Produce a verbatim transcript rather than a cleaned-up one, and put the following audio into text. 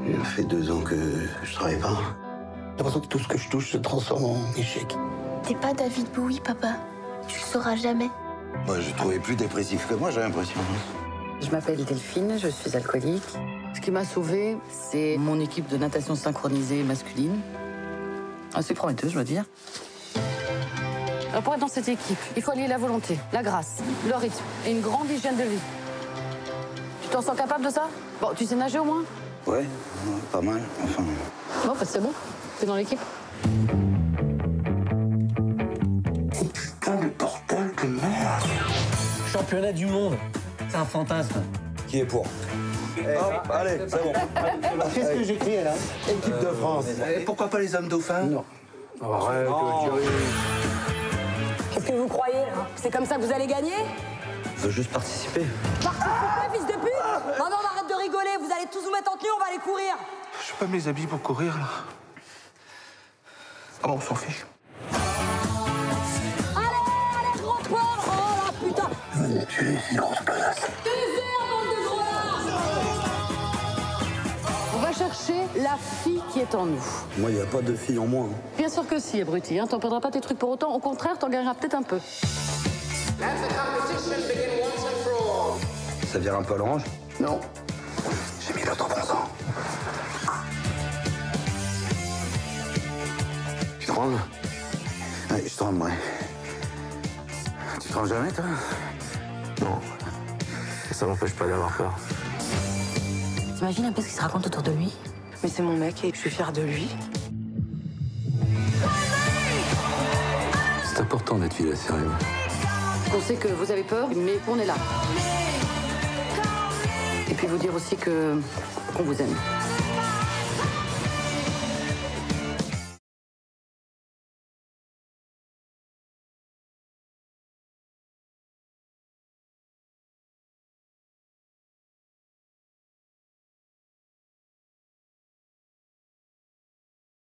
Ça fait deux ans que je travaille pas. J'ai l'impression que tout ce que je touche se transforme en échec. T'es pas David Bowie, papa. Tu le sauras jamais. Moi, je trouvais plus dépressif que moi, j'ai l'impression. Je m'appelle Delphine, je suis alcoolique. Ce qui m'a sauvée, c'est mon équipe de natation synchronisée masculine. Assez prometteuse, je dois dire. Alors pour être dans cette équipe, il faut allier la volonté, la grâce, le rythme et une grande hygiène de vie. Tu t'en sens capable de ça? Bon, tu sais nager au moins? Ouais, pas mal, enfin... Bon, bah c'est bon, t'es dans l'équipe. Putain de bordel de merde. Championnat du monde, c'est un fantasme. Qui est pour? Hop, allez, c'est bon. Qu'est-ce que j'écris, là? Équipe de France. Et pourquoi pas les hommes dauphins? Non. Arrête, Qu'est-ce que vous croyez, là? C'est comme ça que vous allez gagner? Je veux juste participer. Participez, fils de pute! Non, non, on arrête de rigoler, vous allez tous vous mettre en tenue, on va aller courir! Je sais pas mes habits pour courir, là. Ah bon, on s'en fiche. Allez, allez, gros porc! Oh la putain! Je vais me tuer, ces grosses connasses. On va chercher la fille qui est en nous. Moi, il n'y a pas de fille en moi. Hein. Bien sûr que si, abruti, hein. T'en perdras pas tes trucs pour autant. Au contraire, t'en gagneras peut-être un peu. Ça vire un peu à l'orange? Non. J'ai mis l'autre bronzant. Tu trembles? Ouais, je tremble, ouais. Tu trembles jamais, toi? Non. Ça m'empêche pas d'avoir peur. T'imagines un peu ce qui se raconte autour de lui? Mais c'est mon mec et je suis fière de lui. C'est important d'être fille à sérieux. On sait que vous avez peur, mais qu'on est là. Et puis vous dire aussi que qu'on vous aime.